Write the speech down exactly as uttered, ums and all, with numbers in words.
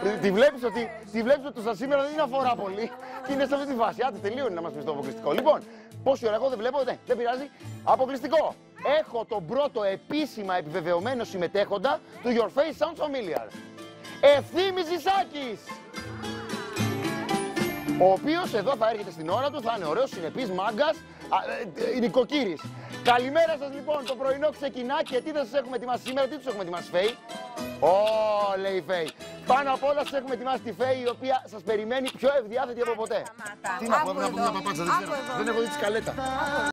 Τη βλέπεις ότι, τη βλέπεις ότι το στα σήμερα δεν είναι αφορά πολύ και είναι σε αυτή τη φάση. Άντε, τελείωνε να μας πεις το αποκλειστικό. Λοιπόν, πόση ώρα εγώ δεν βλέπω, ναι, δεν πειράζει. Αποκλειστικό. Έχω τον πρώτο επίσημα επιβεβαιωμένο συμμετέχοντα του Your Face Sounds Familiar. Ευθύμης Ζησάκης. Ο οποίος εδώ θα έρχεται στην ώρα του, θα είναι ωραίος, συνεπής, μάγκας, ε, ε, νοικοκύρης. Καλημέρα σας λοιπόν, το πρωινό ξεκινά και τι θα σας έχουμε ετοιμάσει σήμερα, τι τους έχουμε ετοιμάσει, Φέη? Ω, λέει η Φέη. Πάνω απ' όλα σας έχουμε ετοιμάσει τη Φέη, η οποία σας περιμένει πιο ευδιάθετη από ποτέ. Τι να πω, να πω μια παπάτσα, δεν ξέρω. Δεν έχω δει τη σκαλέτα.